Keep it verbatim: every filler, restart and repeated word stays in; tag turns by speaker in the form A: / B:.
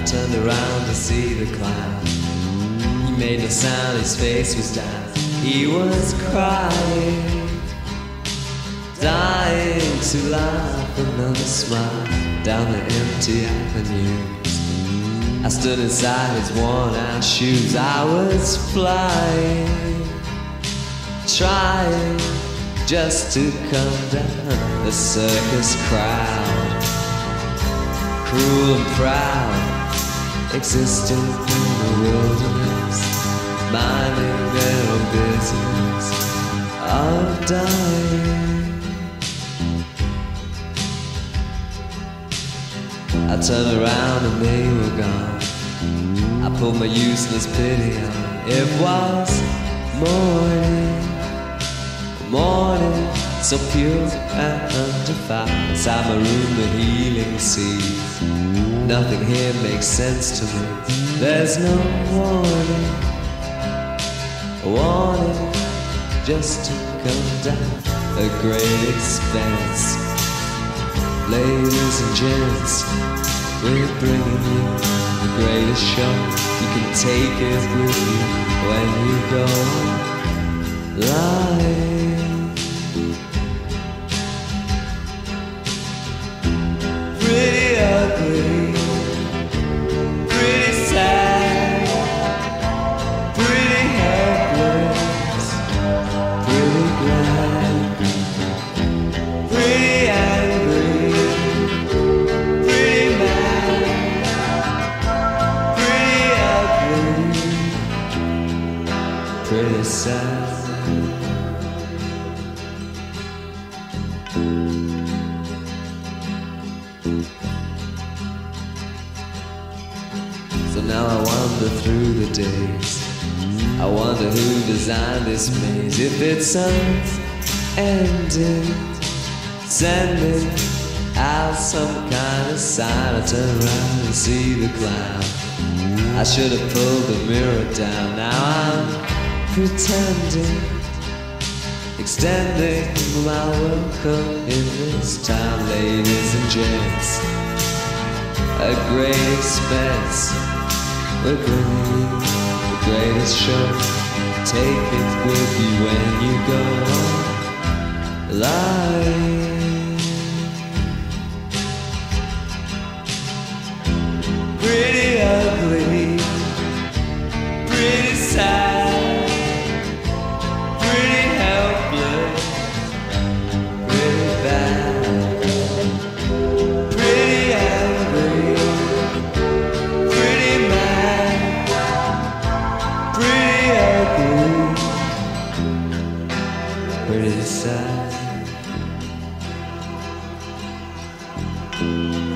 A: turned around to see the clown. He made no sound, his face was down. He was crying, dying to laugh, another smile down the empty avenues. I stood inside his worn out shoes. I was flying, trying just to come down. The circus crowd, cruel and proud, existed in the wilderness, minding their own business of dying. I turned around and they were gone. I pulled my useless pity on. It was morning, morning, so pure and undefiled. Inside my room the healing seas. Nothing here makes sense to me. There's no warning, warning, just to come down a great expense. Ladies and gents, we're bringing you the greatest show. You can take it with you when you go live. Pretty ugly, pretty sad, pretty helpless, pretty glad, pretty angry, pretty mad, pretty ugly, pretty sad. So now I wander through the days. I wonder who designed this maze. If it's unending, sending out some kind of sign. I turn around and see the clown. I should have pulled the mirror down. Now I'm pretending, extending my welcome in this town. Ladies and gents, a great expense. We're bringing you the greatest show. Take it with you when you go live. Pretty ugly, pretty sad, pretty helpless, pretty bad, pretty angry, pretty mad, pretty ugly, pretty sad.